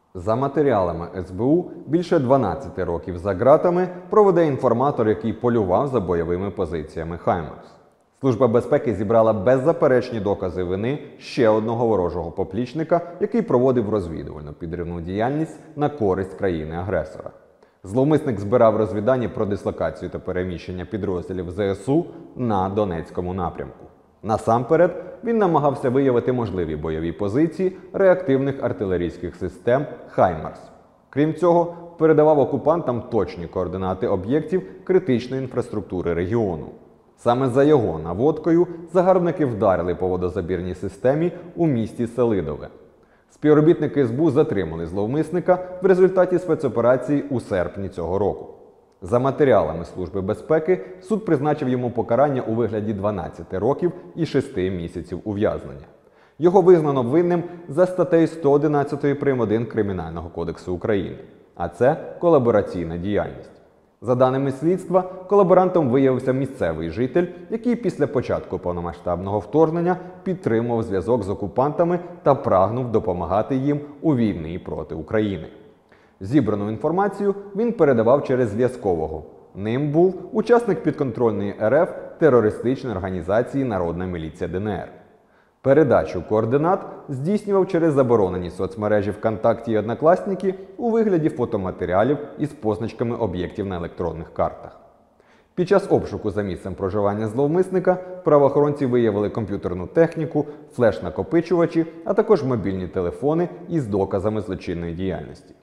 За матеріалами СБУ, більше 12 років за ґратами проведе інформатор, який полював за бойовими позиціями «Хаймарс». Служба безпеки зібрала беззаперечні докази вини ще одного ворожого поплічника, який проводив розвідувальну підривну діяльність на користь країни-агресора. Зловмисник збирав розвідання про дислокацію та переміщення підрозділів ЗСУ на Донецькому напрямку. Насамперед, він намагався виявити можливі бойові позиції реактивних артилерійських систем «Хаймарс». Крім цього, передавав окупантам точні координати об'єктів критичної інфраструктури регіону. Саме за його наводкою загарбники вдарили по водозабірній системі у місті Селидове. Співробітники СБУ затримали зловмисника в результаті спецоперації у серпні цього року. За матеріалами Служби безпеки, суд призначив йому покарання у вигляді 12 років і 6 місяців ув'язнення. Його визнано винним за статтею 111 прим. 1 Кримінального кодексу України, а це колабораційна діяльність. За даними слідства, колаборантом виявився місцевий житель, який після початку повномасштабного вторгнення підтримував зв'язок з окупантами та прагнув допомагати їм у війні проти України. Зібрану інформацію він передавав через зв'язкового. Ним був учасник підконтрольної РФ терористичної організації «Народна міліція ДНР». Передачу координат здійснював через заборонені соцмережі ВКонтакті і Однокласники у вигляді фотоматеріалів із позначками об'єктів на електронних картах. Під час обшуку за місцем проживання зловмисника правоохоронці виявили комп'ютерну техніку, флеш-накопичувачі, а також мобільні телефони із доказами злочинної діяльності.